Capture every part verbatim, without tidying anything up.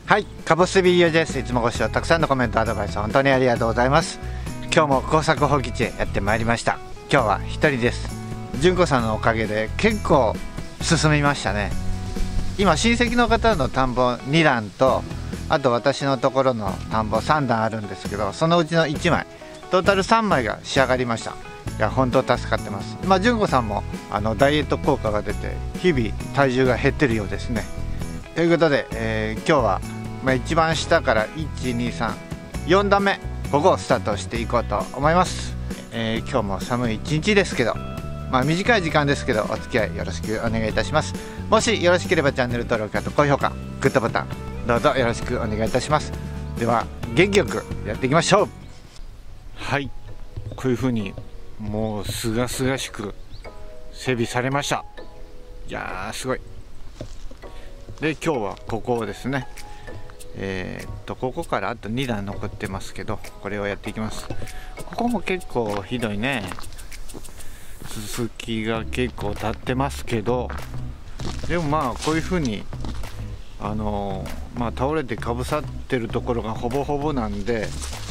はい、カボスビーユーです。いつもご視聴たくさんのコメントアドバイス本当にありがとうございます。今日も耕作放棄地へやってまいりました。今日は一人です。純子さんのおかげで結構進みましたね。今親戚の方の田んぼにだんと、あと私のところの田んぼさんだんあるんですけど、そのうちのいちまいトータルさんまいが仕上がりました。いや本当助かってます。まあ純子さんもあのダイエット効果が出て日々体重が減ってるようですね。ということで、えー、今日はまあ、一番下からいちにさんよんだんめ、ここをスタートしていこうと思います。えー、今日も寒い一日ですけど、まあ、短い時間ですけどお付き合いよろしくお願いいたします。もしよろしければチャンネル登録と高評価、グッドボタンどうぞよろしくお願いいたします。では元気よくやっていきましょう。はい、こういう風にもうすがすがしく整備されました。いやーすごい。で今日はここをですね、えー、っとここからあとにだん残ってますけど、これをやっていきます。ここも結構ひどいね。続きが結構立ってますけど、でもまあこういう風にあのー、まあ倒れてかぶさってるところがほぼほぼなんで、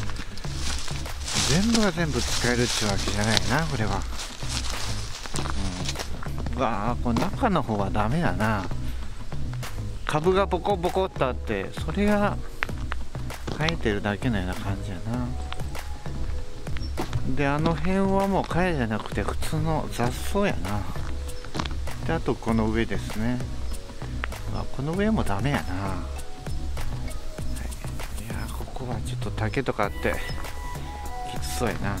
全部が全部使えるっていうわけじゃないなこれは。うん、うわー、この中の方はダメだな。株がボコボコっとあって、それが生えてるだけのような感じやな。であの辺はもうカヤじゃなくて普通の雑草やな。であとこの上ですね。あ、この上もダメやな、はい、いやここはちょっと竹とかあってきつそうやな。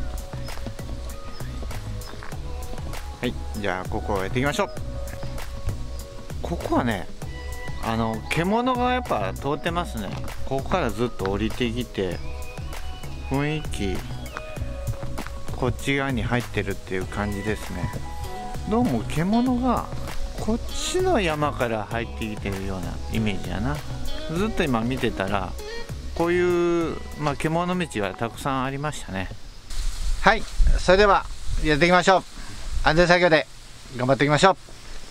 はい、じゃあここをやっていきましょう。ここはね、あの獣がやっぱ通ってますね。ここからずっと降りてきて、雰囲気こっち側に入ってるっていう感じですね。どうも獣がこっちの山から入ってきてるようなイメージやな。ずっと今見てたらこういう、まあ、獣道がたくさんありましたね。はい、それではやっていきましょう。安全作業で頑張っていきましょう。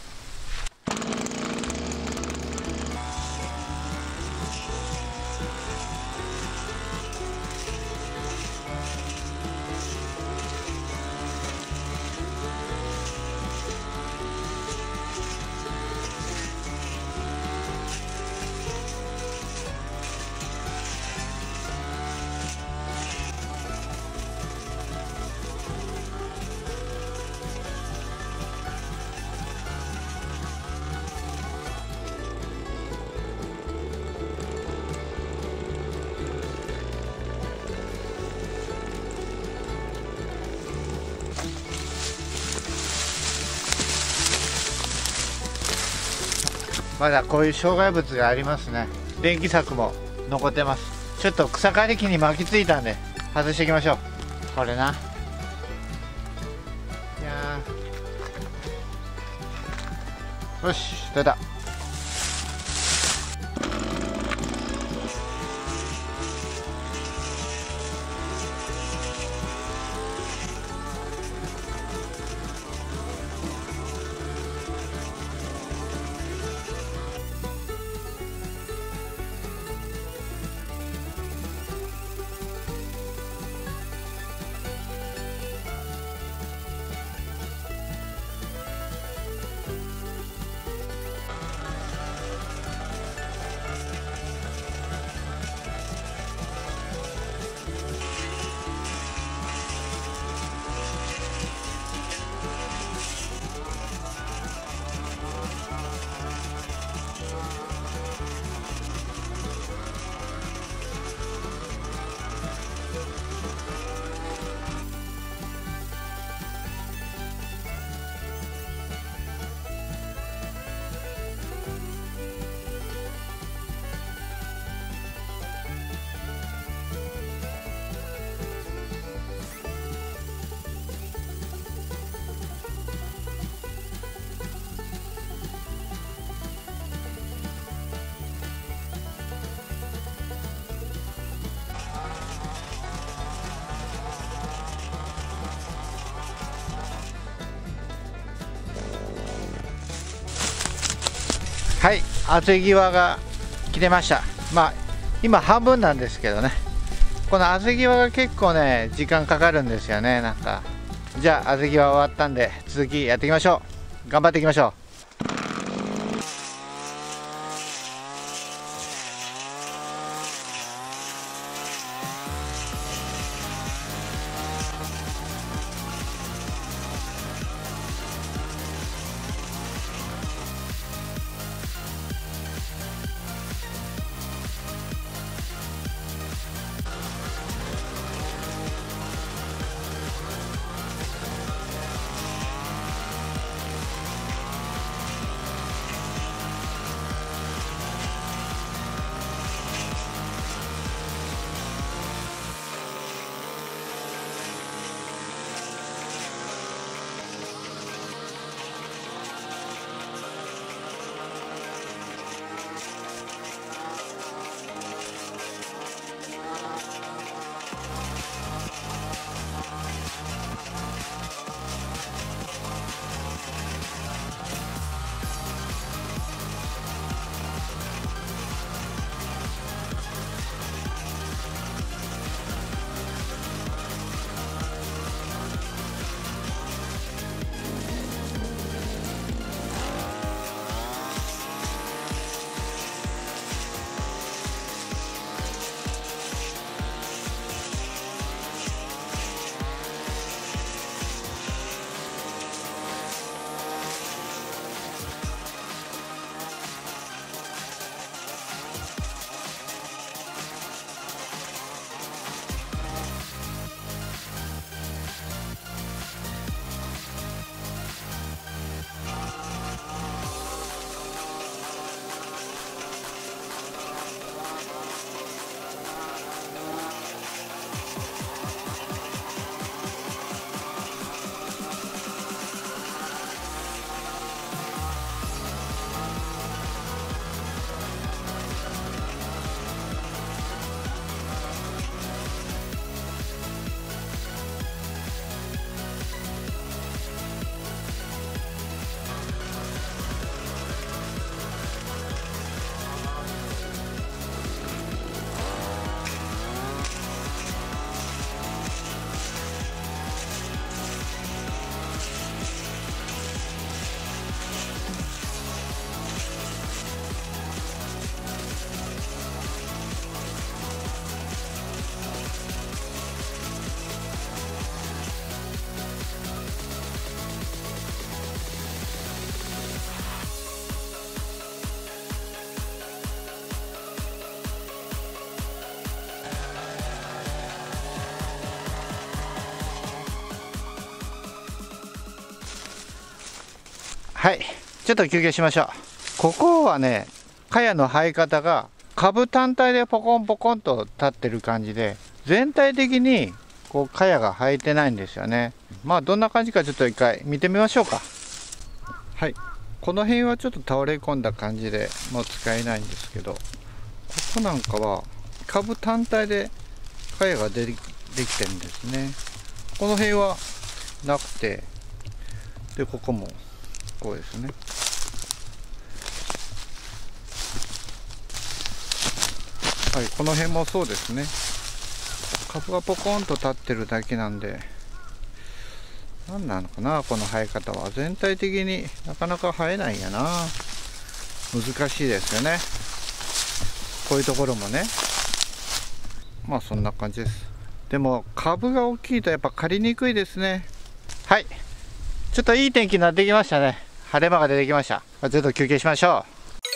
まだこういう障害物がありますね。電気柵も残ってます。ちょっと草刈り機に巻きついたんで外していきましょう。これな。いやー、よし出た。はい、厚い際が切れました。 まあ今半分なんですけどね、この小豆際が結構ね時間かかるんですよね。なんかじゃあ小豆際終わったんで続きやっていきましょう。頑張っていきましょう。はい、ちょっと休憩しましょう。ここはね、茅の生え方が株単体でポコンポコンと立ってる感じで、全体的にこう茅が生えてないんですよね。まあどんな感じかちょっと一回見てみましょうか。はい、この辺はちょっと倒れ込んだ感じでもう使えないんですけど、ここなんかは株単体で茅がで き, できてるんですね。この辺はなくて、でここもこうですね。はい、この辺もそうですね。株がポコンと立ってるだけなんで、何なのかなこの生え方は。全体的になかなか生えないんやな。難しいですよね、こういうところもね。まあそんな感じです。でも株が大きいとやっぱ刈りにくいですね。はい、ちょっといい天気になってきましたね。晴れ間が出てきました。ちょっと休憩しましょう。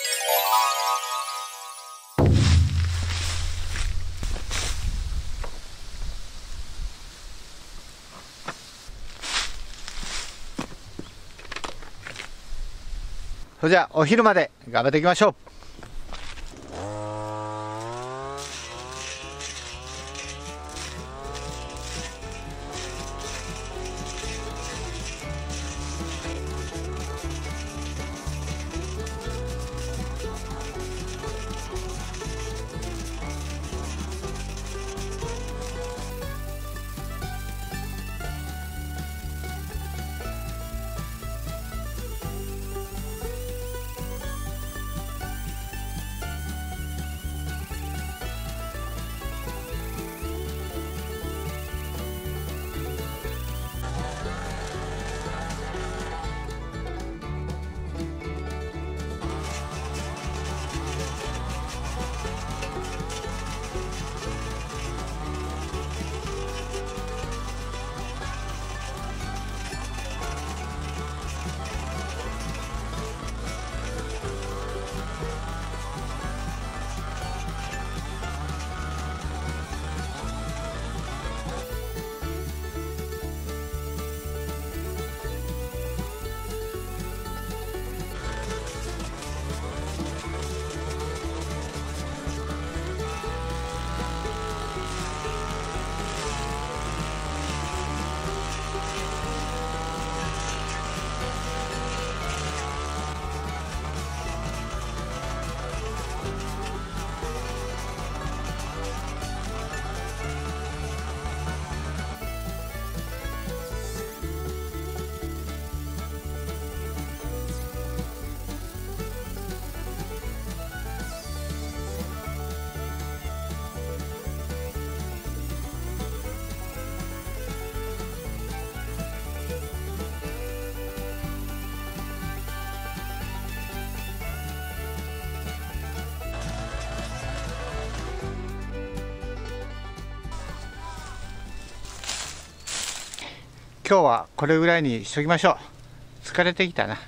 それじゃあお昼まで頑張っていきましょう。 今日はこれぐらいにしときましょう。疲れてきたな。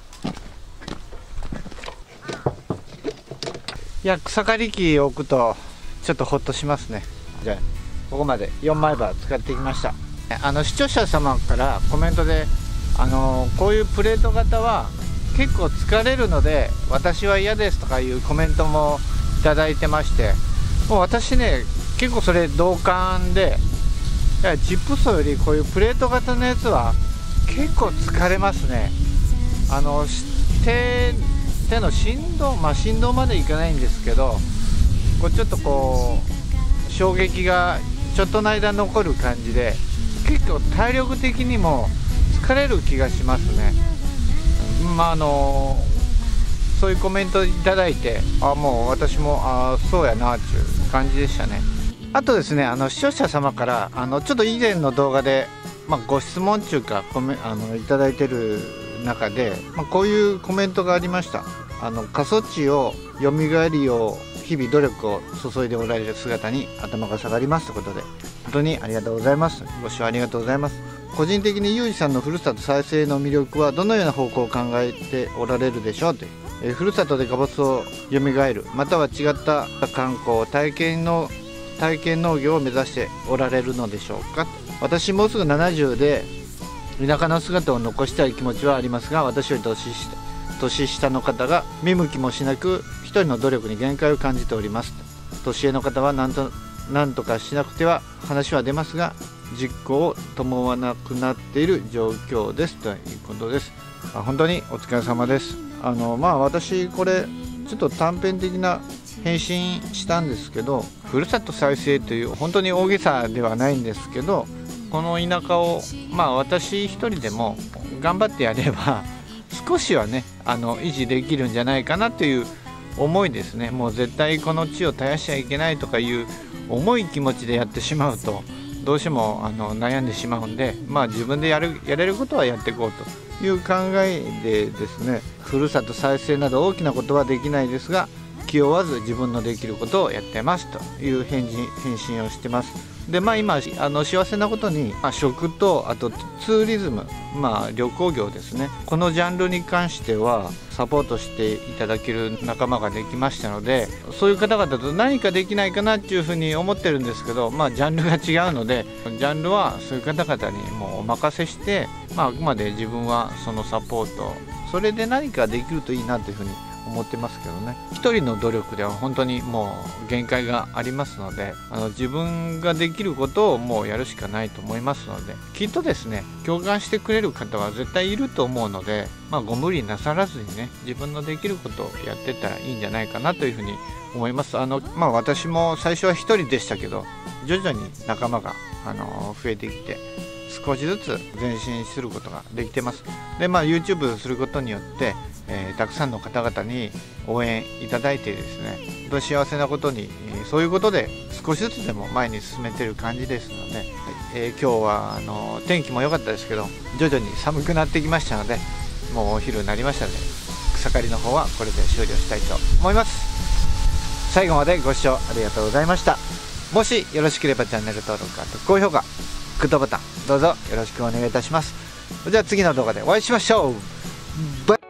いや、草刈り機を置くとちょっとほっとしますね。じゃあここまでよんまいば使ってきました。あの視聴者様からコメントで、あのこういうプレート型は結構疲れるので私は嫌ですとかいうコメントもいただいてまして、もう私ね結構それ同感で、いやチップ層よりこういうプレート型のやつは結構疲れますね。あの手手の振動、まあ振動までいかないんですけど、こうちょっとこう衝撃がちょっとの間残る感じで、結構体力的にも疲れる気がしますね。まああのそういうコメントいただいて、あもう私もあそうやなっていう感じでしたね。あとですね、あの視聴者様からあのちょっと以前の動画で、まあ、ご質問中かコメあのいただいてる中で、まあ、こういうコメントがありました。あの過疎地をよみがえりを日々努力を注いでおられる姿に頭が下がりますということで、本当にありがとうございます。ご視聴ありがとうございます。個人的にユージさんのふるさと再生の魅力はどのような方向を考えておられるでしょうという、えふるさとでかぼすをよみがえる、または違った観光体験の体験農業を目指しておられるのでしょうか。私もうすぐななじゅうで田舎の姿を残したい気持ちはありますが、私より年下年下の方が見向きもしなく一人の努力に限界を感じております。年上の方は何と何とかしなくては話は出ますが実行を伴わなくなっている状況ですということです。本当にお疲れ様です。あのまあ私これちょっと短編的な返信したんですけど、ふるさと再生という本当に大げさではないんですけど、この田舎をまあ私一人でも頑張ってやれば少しはねあの維持できるんじゃないかなという思いですね。もう絶対この地を絶やしちゃいけないとかいう重い気持ちでやってしまうとどうしてもあの悩んでしまうんで、まあ自分でやるやれることはやっていこうという考えでですね、ふるさと再生など大きなことはできないですが気負わず自分のできることをやってますという返事返信をしてます。でまあ今あの幸せなことに、まあ、食とあとツーリズム、まあ旅行業ですね、このジャンルに関してはサポートしていただける仲間ができましたので、そういう方々と何かできないかなっていうふうに思ってるんですけど、まあジャンルが違うのでジャンルはそういう方々にもうお任せして、まあ、あくまで自分はそのサポート、それで何かできるといいなというふうに思ってますけどね。一人の努力では本当にもう限界がありますので、あの自分ができることをもうやるしかないと思いますので、きっとですね共感してくれる方は絶対いると思うので、まあ、ご無理なさらずにね自分のできることをやってったらいいんじゃないかなというふうに思います。あの、まあ、私も最初は一人でしたけど徐々に仲間があの増えてきて少しずつ前進することができてます。で、まあ、YouTube することによってえー、たくさんの方々に応援いただいてですね、本当に幸せなことに、えー、そういうことで少しずつでも前に進めている感じですので、えー、今日はあの天気も良かったですけど徐々に寒くなってきましたので、もうお昼になりましたので草刈りの方はこれで終了したいと思います。最後までご視聴ありがとうございました。もしよろしければチャンネル登録、あと高評価、グッドボタンどうぞよろしくお願いいたします。じゃあ次の動画でお会いしましょう。バイ